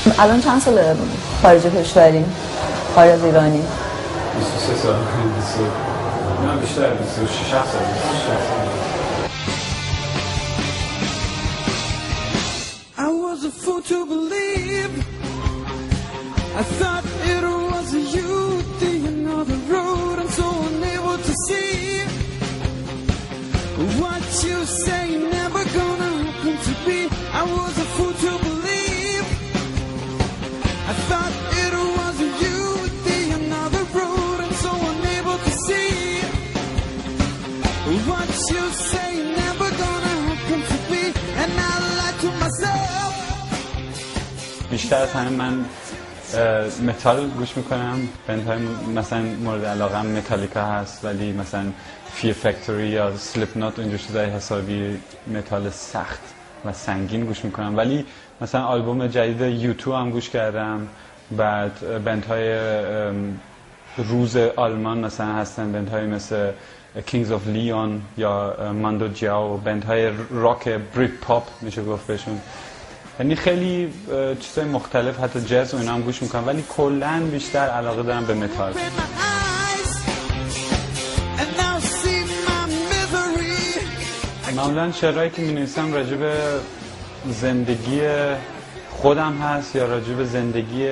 الان چند سال خارج کشورین؟ خارج از ایرانی؟ 23 سال. نه بیشتر 26 سال. I was a fool to believe. I thought it was you, the another road, I'm so unable to see what you say never gonna happen to be. I was a fool to believe. I thought it was you, the another road, I'm so unable to see what you say never gonna happen to be. And I lied to myself. بیشتر از همه من متال گوش میکنم. بندهای مثلا مورد علاقه متالیکا هست، ولی مثلا فیر فکتوری یا سلیپ نوت و اینجور چیزای حسابی متال سخت و سنگین گوش میکنم. ولی مثلا آلبوم جدید یوتو هم گوش کردم. بعد بندهای روز آلمان مثلا هستن، بندهای مثل کینگز آف لیون یا ماندو جاو، بندهای راک بریت پاپ میشه گفت بهشون. یعنی خیلی چیزای مختلف، حتی جاز و اینا هم گوش میکنم، ولی کلاً بیشتر علاقه دارم به متال. معمولاً شعرهایی که می‌نویسم راجع به زندگی خودم هست یا راجع به زندگی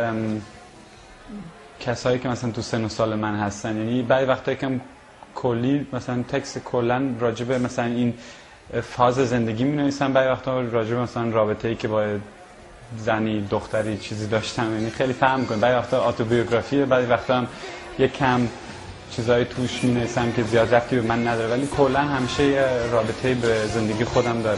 کسایی که مثلا تو سن و سال من هستن. یعنی بعضی وقتا که کلی مثلا تکست کلاً راجع به مثلا این فاز زندگی می‌نویسم، بعضی وقتا راجع به مثلا رابطه‌ای که با زنی دختری چیزی داشتم، یعنی خیلی فهم می‌کنم. بعضی وقتا اتوبیوگرافیه، بعضی وقتا هم یک کم چیزای توش می‌نویسم که زیاد ربطی به من نداره، ولی کلاً همیشه یه رابطه‌ای به زندگی خودم داره.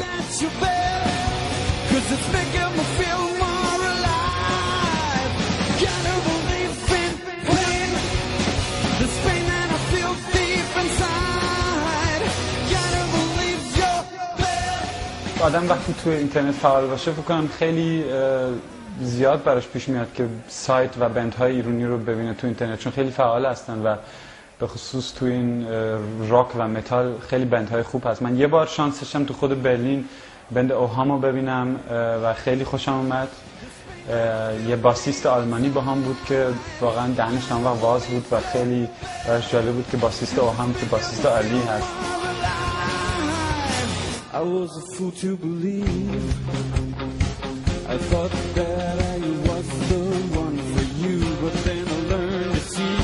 آدم وقتی توی اینترنت فعال باشه فکر کنم خیلی زیاد براش پیش میاد که سایت و بندهای ایرانی رو ببینه تو اینترنت، چون خیلی فعال هستن و به خصوص تو این راک و متال خیلی بندهای خوب هست. من یه بار شانس داشتم تو خود برلین بند اوهامو ببینم و خیلی خوشم اومد. یه باسیست آلمانی با هم بود که واقعا دهنش تمام وقت باز بود و خیلی براش جالب بود که باسیست اوهام که باسیست عالی هست. I was a fool to believe. I thought that I was the one for you, but then I learned to see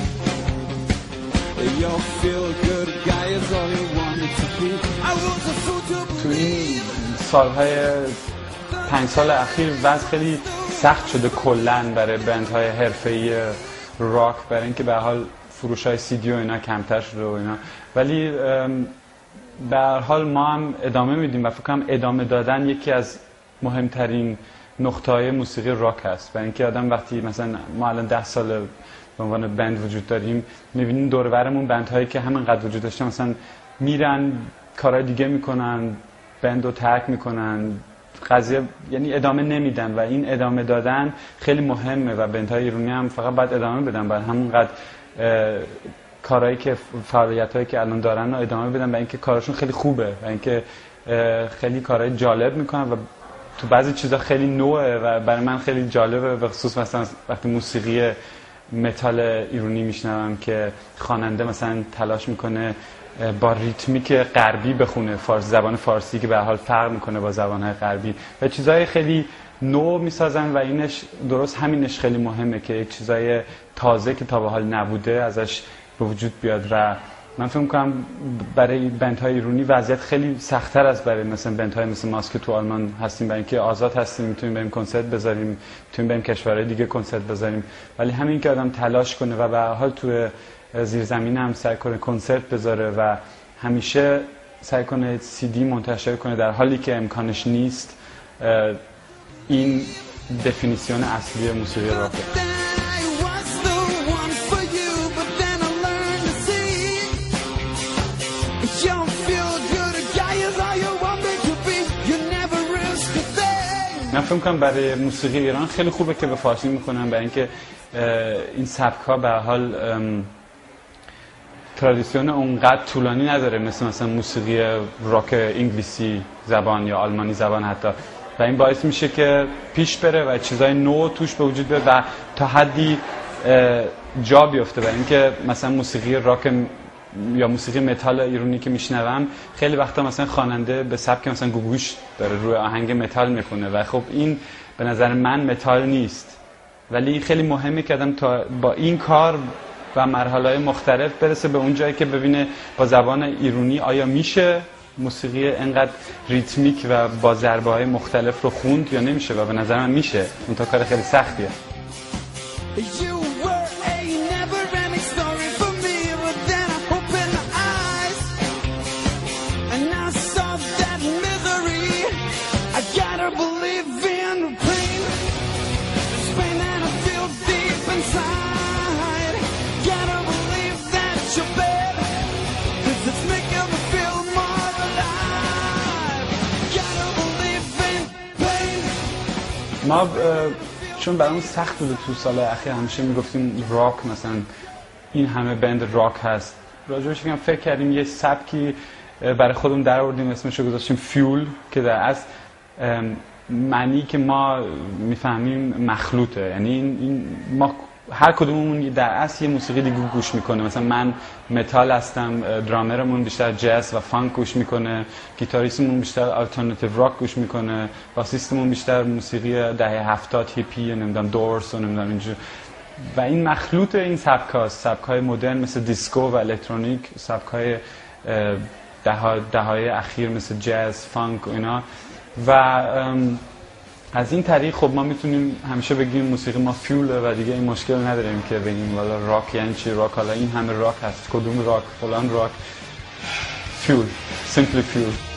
that your feel good guy is all you wanted to be. I was a fool to believe. تو این سالهای 5 سال اخیر وضع خیلی سخت شده کلاً برای بندهای حرفه‌ای راک، برای اینکه به حال فروش‌های CD و اینا کمتر شده و اینا، ولی به هر حال ما هم ادامه میدیم و فکر کنم ادامه دادن یکی از مهمترین نقطه‌های موسیقی راک هست. برای اینکه آدم وقتی مثلا ما الان 10 سال به عنوان بند وجود داریم، می‌بینیم دور و برمون بندهایی که همینقدر وجود داشتن مثلا میرن کارهای دیگه میکنن، بندو ترک میکنن، قضیه یعنی ادامه نمیدن و این ادامه دادن خیلی مهمه و بندهای ایرانی هم فقط باید ادامه بدن، باید همونقدر کارهایی که فعالیتایی که الان دارن رو ادامه بدن و اینکه کارشون خیلی خوبه و اینکه خیلی کارهای جالب میکنن و تو بعضی چیزا خیلی نوعه و برای من خیلی جالبه، به خصوص مثلا وقتی موسیقی متال ایرانی میشنوم که خواننده مثلا تلاش میکنه با ریتمیک غربی بخونه، زبان فارسی که به هر حال فرق میکنه با زبانهای غربی و چیزهای خیلی نو میسازن و اینش درست همینش خیلی مهمه که یک چیزای تازه که تا به حال نبوده ازش به وجود بیاد. و من فکر می‌کنم برای بندهای ایرانی وضعیت خیلی سخت‌تر از برای مثلا بندهای مثل ماست که تو آلمان هستیم، برای اینکه آزاد هستیم، میتونیم بریم کنسرت بذاریم، میتونیم بریم کشورهای دیگه کنسرت بذاریم، ولی همین که آدم تلاش کنه و به هر حال تو زیرزمین هم سعی کنه کنسرت بذاره و همیشه سعی کنه CD منتشر کنه در حالی که امکانش نیست، این دفینیسیون اصلی موسیقی راکه. من فکر می‌کنم برای موسیقی ایران خیلی خوبه که به فارسی میکنن، برای اینکه این سبک‌ها به هر حال ترادیسیون اونقدر طولانی نداره مثلا موسیقی راک انگلیسی زبان یا آلمانی زبان حتی، و این باعث میشه که پیش بره و چیزای نو توش به وجود بیاد و تا حدی جا بیفته. و اینکه مثلا موسیقی راک یا موسیقی متال ایرانی که میشنوم خیلی وقتا مثلا خواننده به سبک مثلا گوگوش داره روی آهنگ متال میخونه و خب این به نظر من متال نیست، ولی این خیلی مهمه که آدم تا با این کار و مرحله‌های مختلف برسه به اون جایی که ببینه با زبان ایرانی آیا میشه موسیقی انقدر ریتمیک و با ضربه‌های مختلف رو خوند یا نمیشه. و به نظر من میشه، اون تا کار خیلی سختیه. You were a never-ending story for me, but then I opened my eyes and I saw that misery. I gotta believe in pain, this pain that I feel deep inside. Gotta believe that you're bad, 'cause it's making me feel more alive. Gotta believe in pain. ما چون برامون سخت بوده تو سال اخیر همیشه میگفتیم راک، مثلا این همه بند راک هست، راجعش فکر کردیم یه سبکی برای خودمون در آوردیم اسمش رو گذاشتیم فیول، که در اصل معنی که ما میفهمیم مخلوطه، یعنی این ما هر کدوممون در اصل یه موسیقی دیگه گوش میکنه. مثلا من متال هستم، درامرمون بیشتر جاز و فانک گوش میکنه، گیتاریستمون بیشتر آلترناتیو راک گوش میکنه، باسیستمون بیشتر موسیقی دهه 70 هیپی، نمیدونم دورس و نمیدونم اینجور. و این مخلوط این سبکاست، سبکای مدرن مثل دیسکو و الکترونیک، سبکای دههای اخیر مثل جاز، فانک و اینا. و از این طریق خب ما میتونیم همیشه بگیم موسیقی ما فیوله و دیگه این مشکل نداریم که بگیم والا راک یعنی چی، راک حالا این همه راک هست، کدوم راک، فلان راک، فیول، سیمپلی فیول.